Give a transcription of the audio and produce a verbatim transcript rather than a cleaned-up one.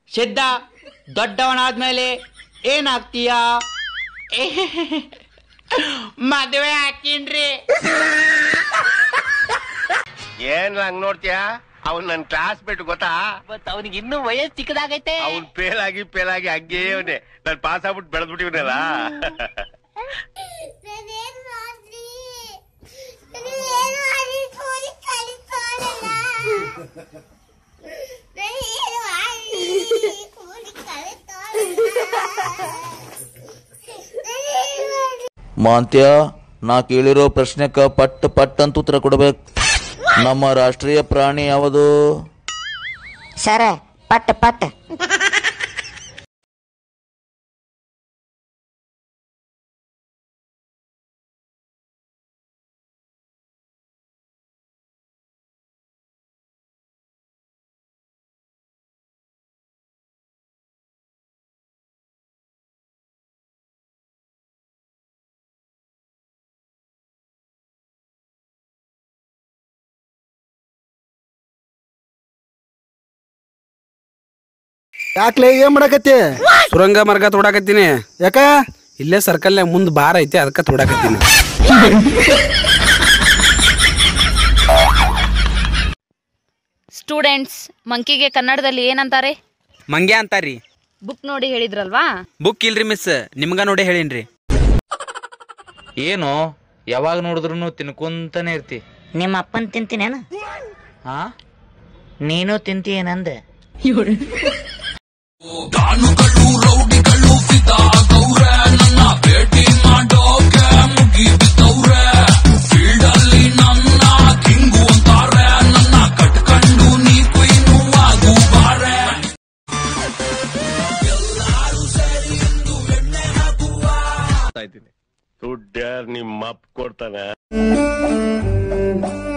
ಸಿದ್ಧ ದೊಡ್ಡವನಾದ್ಮೇಲೆ ಏನಾಗ್ತೀಯಾ? ಮದುವೆ ಹಾಕಿನ್ರಿ. ಏನ್ ಹಂಗ್ ನೋಡ್ತೀಯಾ? ಅವ್ನ್ ನನ್ ಕ್ಲಾಸ್ ಮೇಟ್ ಗೊತ್ತಾ? ಅವನಿಗೆ ಇನ್ನೂ ವಯಸ್ಸು ಚಿಕ್ಕದಾಗೈತೆ. ಅವ್ನ್ ಫೇಲ್ ಆಗಿ ಫೇಲ್ ಆಗಿ ಹಂಗೇ ಅವನೇ ನನ್ ಪಾಸ್ ಆಗ್ಬಿಟ್ಟು ಬೆಳೆದ್ಬಿಟ್ಟಿವನಲ್ಲ. ಮಾಂತ್ಯ, ನಾ ಕೇಳಿರೋ ಪ್ರಶ್ನೆಕ ಪಟ್ ಪಟ್ ಅಂತ ಉತ್ತರ ಕೊಡ್ಬೇಕು. ನಮ್ಮ ರಾಷ್ಟ್ರೀಯ ಪ್ರಾಣಿ ಯಾವುದು? ಸರ ಪಟ್ ಪಟ್. ಯಾಕ್ಲೆ ಏನ್ ಮಾಡಕತ್ತಿ? ಸುರಂಗ ಮರ್ಗ ತೋಡಾಕತ್ತೀನಿ. ಯಾಕ? ಇಲ್ಲೇ ಸರ್ಕಲ್ ಮುಂದ್ ಬಾರ ಐತಿ, ಅದಕ್ಕ ತೋಡಾಕತ್ತೀನಿ. ಸ್ಟೂಡೆಂಟ್ಸ್, ಮಂಕಿಗೆ ಕನ್ನಡದಲ್ಲಿ ಏನಂತಾರೆ? ಮಂಗ್ಯ ಅಂತಾರ್ರಿ. ಬುಕ್ ನೋಡಿ ಹೇಳಿದ್ರಲ್ವಾ? ಬುಕ್ ಇಲ್ರಿ ಮಿಸ್, ನಿಮ್ಗ ನೋಡಿ ಹೇಳಿನ್ರಿ. ಏನು ಯಾವಾಗ ನೋಡಿದ್ರು ತಿನ್ಕೊಂತಾನೆ ಇರ್ತಿ? ನಿಮ್ಮ ಅಪ್ಪನ್ ತಿಂತೀನೇನ? ಹಾ, ನೀನು ತಿಂತೀಯೇನಂದೆ? ದುಡ್ಡ್ಯಾರ್ ನಿಮ್ಮ ಅಪ್ಪ ಕೊಡ್ತಾನೆ.